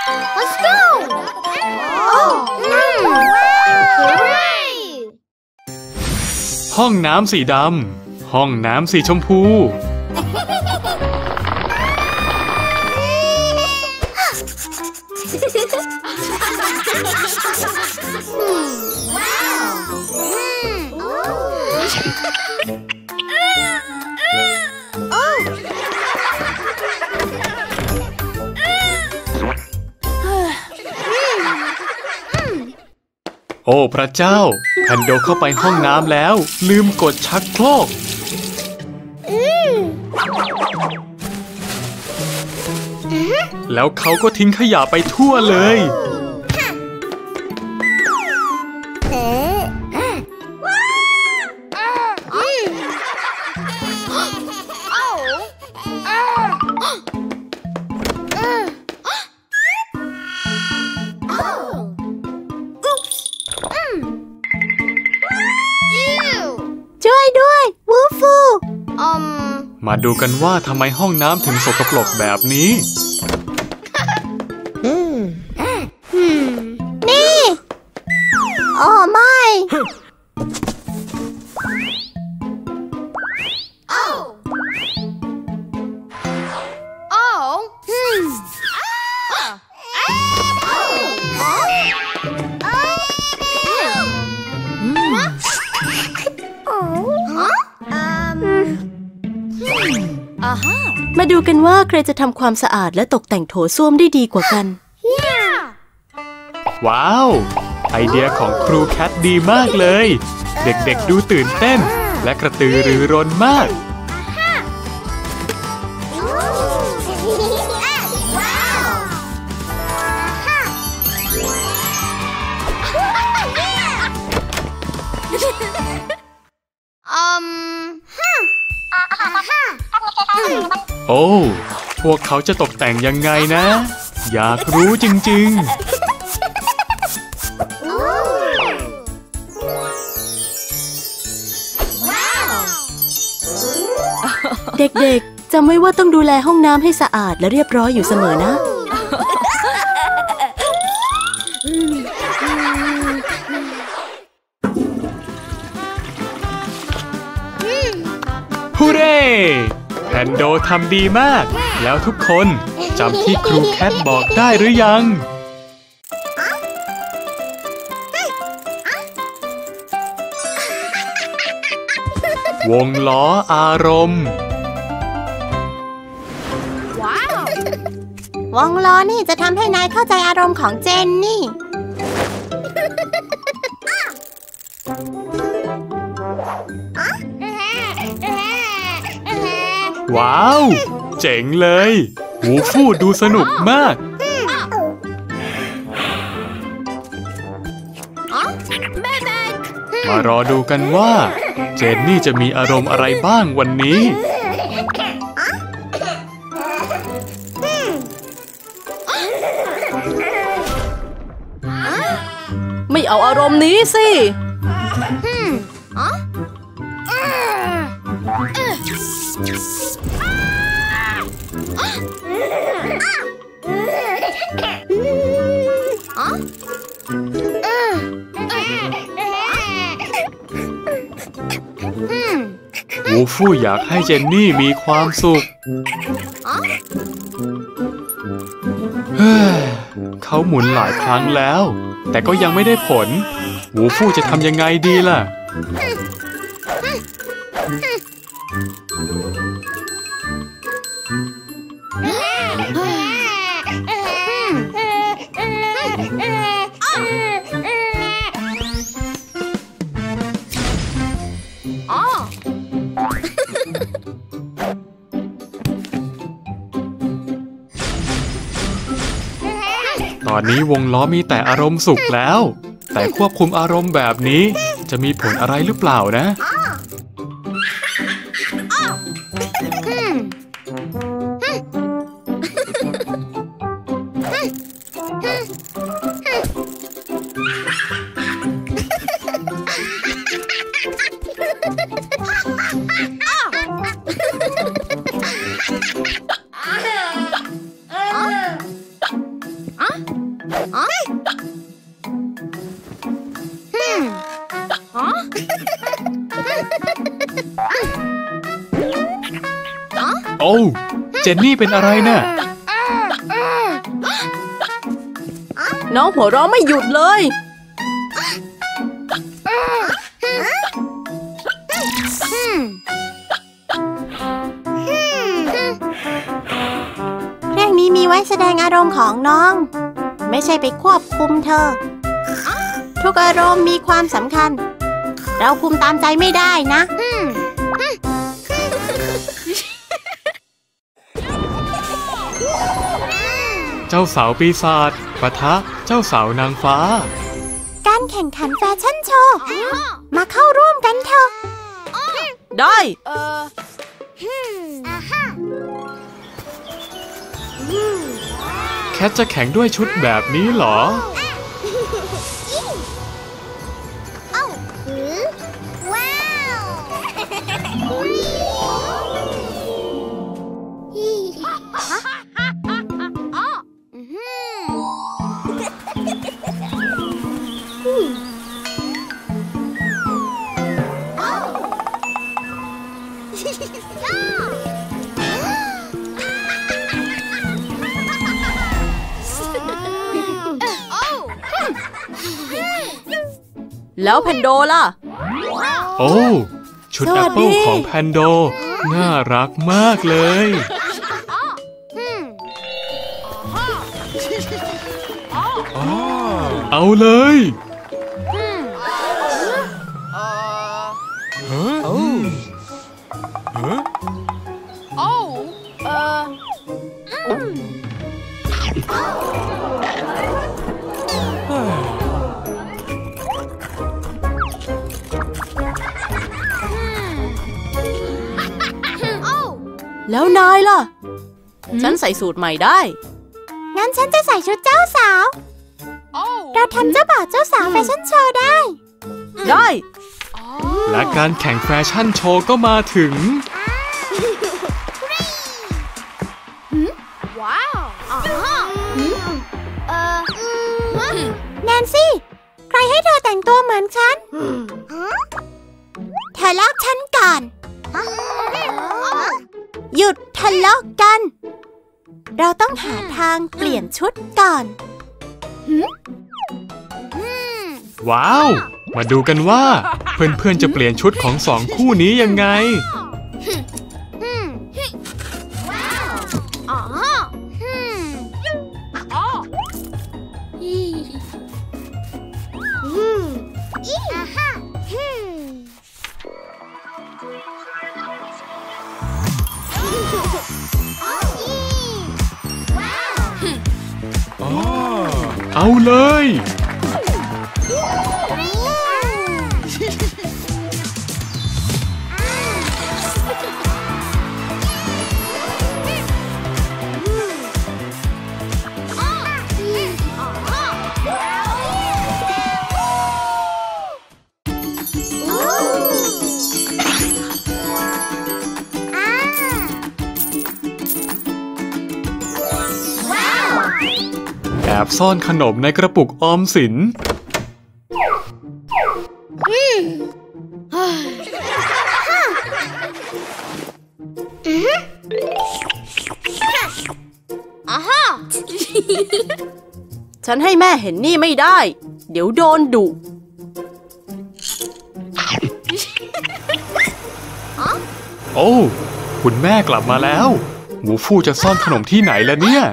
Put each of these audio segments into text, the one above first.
Let's go! Hooray! ห้องน้ำสีดำห้องน้ำสีชมพูโอ้พระเจ้าแพนโดเข้าไปห้องน้ำแล้วลืมกดชักโครกแล้วเขาก็ทิ้งขยะไปทั่วเลยมาดูกันว่าทำไมห้องน้ำถึงสกปรกแบบนี้นี่โอ้ไม่มาดูกันว่าใครจะทำความสะอาดและตกแต่งโถส้วมได้ดีกว่ากันว้าวไอเดียของครูแคทดีมากเลยเด็กๆดูตื่นเต้นและกระตือรือร้นมากโอ้พวกเขาจะตกแต่งยังไงนะอยากรู้จริงๆ เด็กๆจำไว้ว่าต้องดูแลห้องน้ำให้สะอาดและเรียบร้อยอยู่เสมอนะฮูเร่แพนโดทำดีมากแล้วทุกคนจำที่ครูแคทบอกได้หรือยังวงล้ออารมณ์วงล้อนี่จะทำให้นายเข้าใจอารมณ์ของเจนนี่ว้าวเจ๋งเลยวูฟูดูสนุกมากมารอดูกันว่าเจนนี่จะมีอารมณ์อะไรบ้างวันนี้ไม่เอาอารมณ์นี้สิวูฟูอยากให้เจนนี่มีความสุขเขาหมุนหลายครั้งแล้วแต่ก็ยังไม่ได้ผลวูฟูจะทำยังไงดีล่ะตอนนี้วงล้อมีแต่อารมณ์สุขแล้วแต่ควบคุมอารมณ์แบบนี้จะมีผลอะไรหรือเปล่านะโอ้เจนนี่เป็นอะไรน่ะน้องหัวเราะไม่หยุดเลยเรื่องนี้มีไว้แสดงอารมณ์ของน้อง ไม่ใช่ไปควบคุมเธอ ทุกอารมณ์มีความสำคัญ เราคุมตามใจไม่ได้นะเจ้าสาวปีศาจปะทะเจ้าสาวนางฟ้าการแข่งขันแฟชั่นโชว์ มาเข้าร่วมกันเถอะได้แคทจะแข่งด้วยชุดแบบนี้เหรอแล้วแพนโดล่ะโอ้ชุดสแอวัปสเปิดีลของแพนโด น่ารักมากเลย เอาเลยแล้วนายล่ะ ฉันใส่สูตรใหม่ได้งั้นฉันจะใส่ชุดเจ้าสาว เราทำเจ้าบ่าวเจ้าสาวแฟชั่นโชว์ได้ได้และการแข่งแฟชั่นโชว์ก็มาถึงแนนซี่ ใครให้เธอแต่งตัวเหมือนฉัน เธอลอกฉันก่อน หยุดทะเลาะกัน เราต้องหาทางเปลี่ยนชุดก่อนว้าว มาดูกันว่า เพื่อนๆจะเปลี่ยนชุดของสองคู่นี้ยังไง เอาเลย แอบซ่อนขนมในกระปุกออมสินฉันให้แม่เห็นนี่ไม่ได้ เดี๋ยวโดนดุโอ้ คุณแม่กลับมาแล้วหมูฟู่จะซ่อนขนมที่ไหนล่ะเนี่ย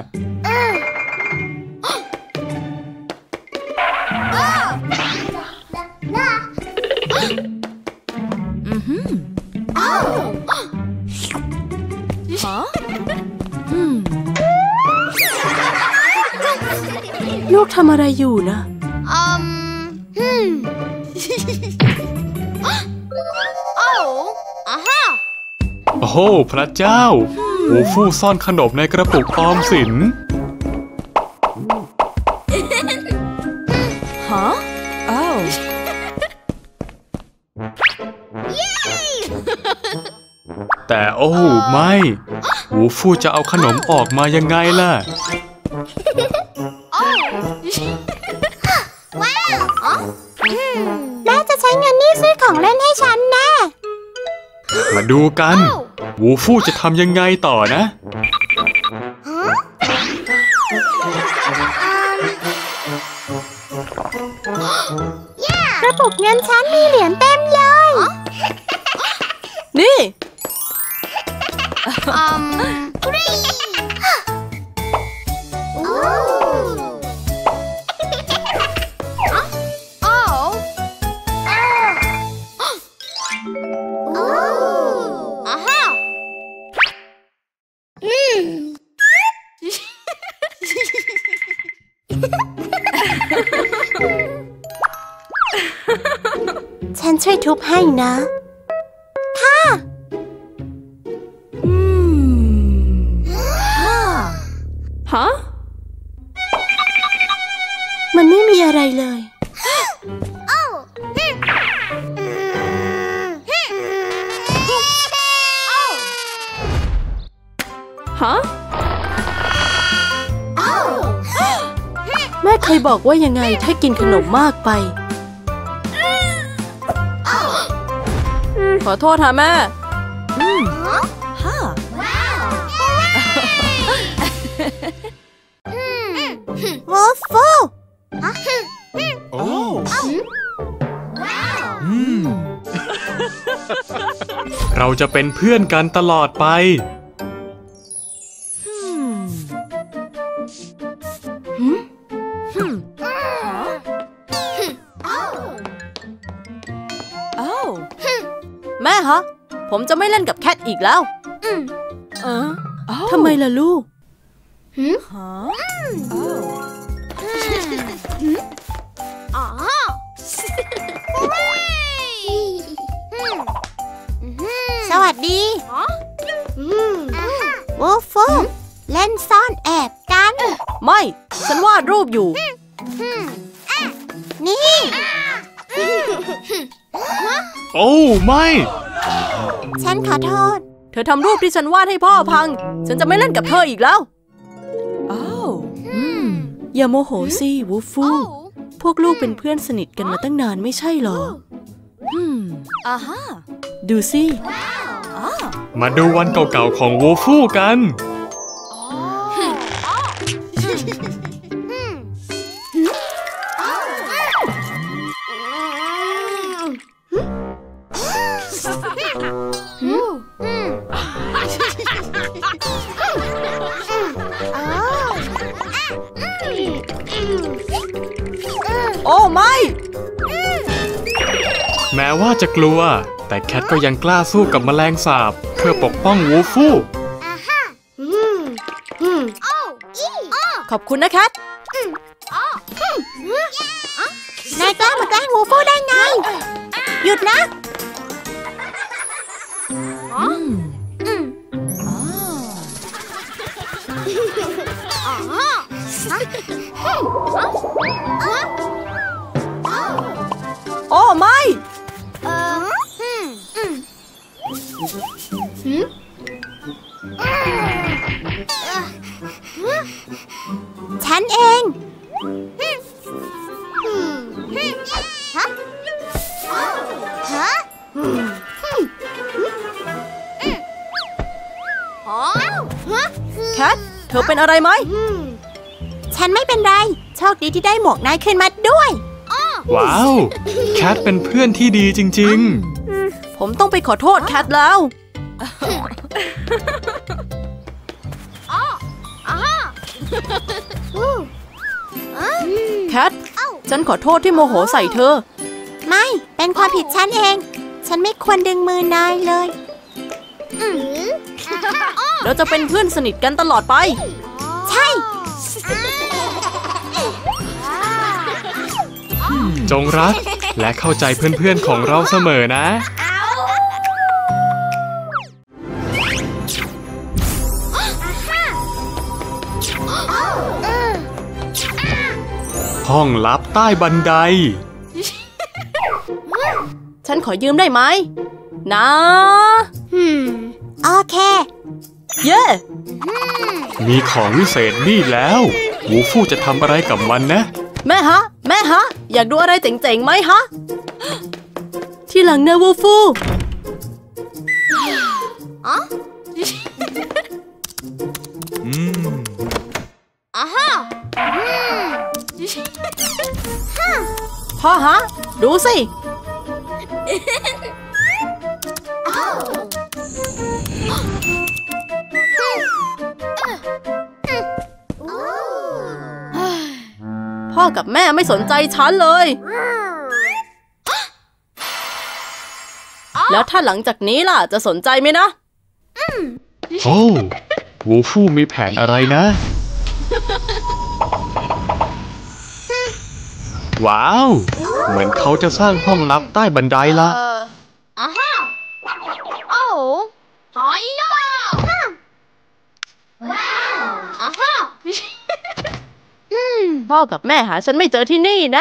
ลูกทำอะไรอยู่นะโอ้โหพระเจ้าหมูฟู่ซ่อนขนมในกระปุกออมสินฮะ อ้าวแต่โอ้ไม่หมูฟู่จะเอาขนมออกมายังไงล่ะแม่จะใช้เงินนี่ซื้อของเล่นให้ฉันแน่มาดูกันวูฟูจะทำยังไงต่อนะกระปุกเงินฉันมีเหรียญเต็มเลยนี่ฉันช่วยทุบให้นะฮะมันไม่มีอะไรเลยฮะ แม่เคยบอกว่ายังไงถ้ากินขนมมากไป ขอโทษค่ะแม่วอฟเฟิลโอ้ เราจะเป็นเพื่อนกันตลอดไปแม่ฮะ ผมจะไม่เล่นกับแคทอีกแล้วทำไมล่ะลูกสวัสดีวอฟเฟิลเล่นซ่อนแอบกันไม่ ฉันวาดรูปอยู่นี่โอ้ไม่ฉันขอโทษเธอทำรูปที่ฉันวาดให้พ่อพัง ฉันจะไม่เล่นกับเธออีกแล้วอย่าโมโหสิวูฟูพวกลูกเป็นเพื่อนสนิทกันมาตั้งนานไม่ใช่หรอดูสิมาดูวันเก่าๆของวูฟูกันโอ้ไม่แม้ว่าจะกลัวแต่แคทก็ยังกล้าสู้กับแมลงสาบเพื่อปกป้องวูฟูขอบคุณนะแคทนายกล้ามาแกล้งวอฟเฟิลได้ไง หยุดนะโอ้ไม่ฉันเองแคท เธอเป็นอะไรไหมฉันไม่เป็นไร โชคดีที่ได้หมวกนายขึ้นมาด้วยว้าว แคทเป็นเพื่อนที่ดีจริงผมต้องไปขอโทษแคทแล้ว แคท ฉันขอโทษที่โมโหใส่เธอไม่ เป็นความผิดฉันเอง ฉันไม่ควรดึงมือนายเลยเราจะเป็นเพื่อนสนิทกันตลอดไปใช่ๆ จงรักและเข้าใจเพื่อนๆของเราเสมอนะ ห้องลับใต้บันไดฉันขอยืมได้ไหมนะโอเคเย้มีของวิเศษนี่แล้ววูฟูจะทำอะไรกับมันนะแม่ฮะ อยากดูอะไรเจ๋งๆไหมฮะ ที่หลังนะวูฟูพ่อฮะ ดูสิ พ่อกับแม่ไม่สนใจฉันเลย แล้วถ้าหลังจากนี้ล่ะจะสนใจไหมนะโอ้วูฟูมีแผนอะไรนะ ว้าว เหมือนเขาจะสร้างห้องลับใต้บันไดละพ่อกับแม่หาฉันไม่เจอที่นี่แน่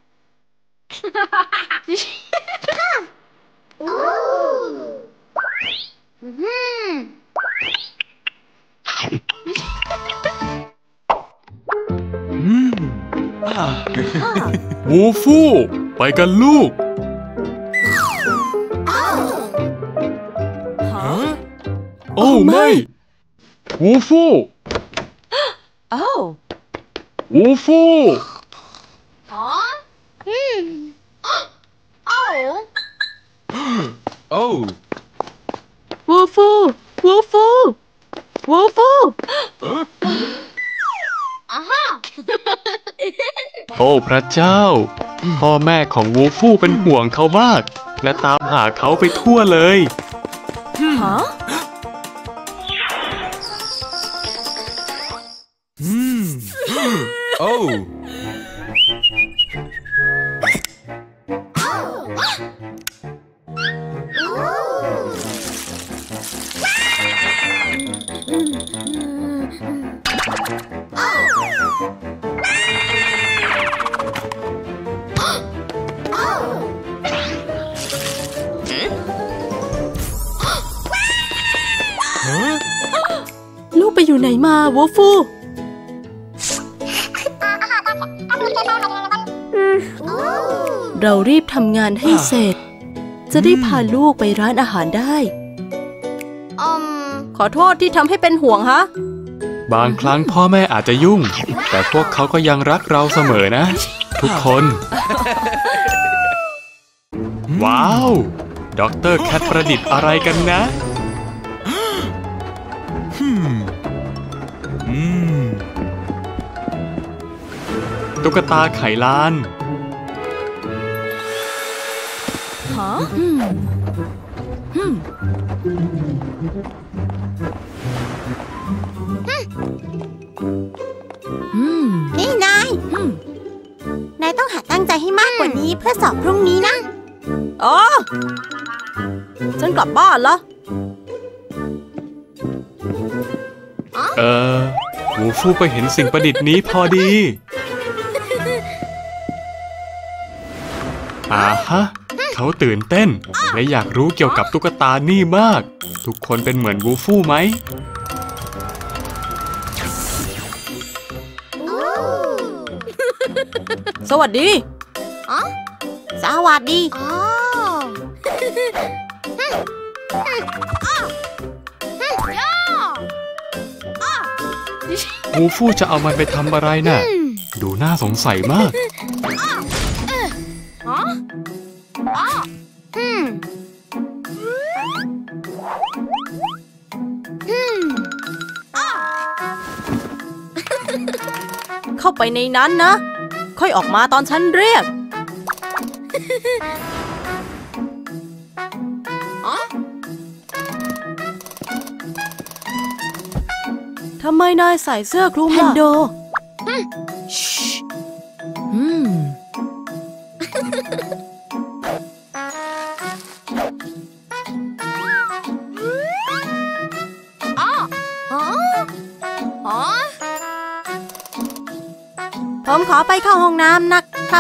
วูฟูไปกันลูก โอ้ไม่วูฟูวูฟูวูฟูวูฟูวูฟูโอ้พระเจ้า พ่อแม่ของวูฟูเป็นห่วงเขามาก และตามหาเขาไปทั่วเลยฮะ ลูกไปอยู่ไหนมาวูฟู เรารีบทำงานให้เสร็จ จะได้พาลูกไปร้านอาหารได้ ขอโทษที่ทำให้เป็นห่วงฮะบางครั้งพ่อแม่อาจจะยุ่ง แต่พวกเขาก็ยังรักเราเสมอนะ ทุกคน ว้าวด็อกเตอร์แคทประดิษฐ์อะไรกันนะ ตุ๊กตาไขลานฮะนี่นาย นายต้องหัดตั้งใจให้มากกว่านี้เพื่อสอบพรุ่งนี้นะอ๋อ ฉันกลับบ้านละวูฟูไปเห็นสิ่งประดิษฐ์นี้พอดี ฮะ เขาตื่นเต้น และอยากรู้เกี่ยวกับตุ๊กตานี่มาก ทุกคนเป็นเหมือนวูฟูไหมสวัสดีสวัสดีวูฟูจะเอามันไปทำอะไรน่ะ ดูน่าสงสัยมากเข้าไปในนั้นนะ ค่อยออกมาตอนฉันเรียก ทำไมนายใส่เสื้อคลุมล่ะแพนโด ผมขอไปเข้าห้องน้ำนะครับ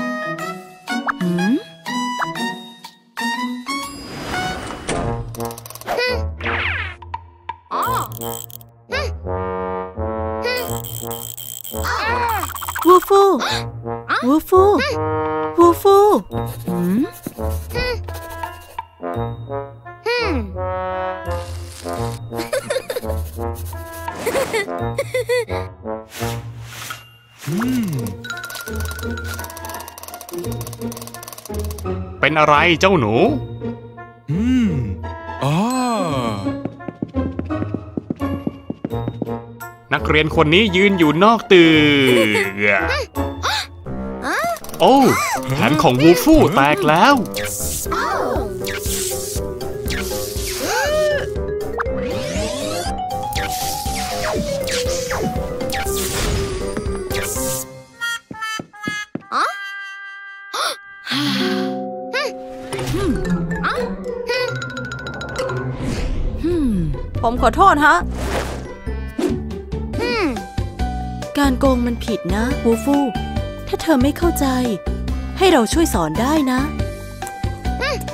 ฮฟูวูฟูวูฟูเป็นอะไรเจ้าหนูนักเรียนคนนี้ยืนอยู่นอกตึกโอ้แผนของวูฟูแตกแล้วผมขอโทษฮะการโกงมันผิดนะวูฟูถ้าเธอไม่เข้าใจให้เราช่วยสอนได้นะ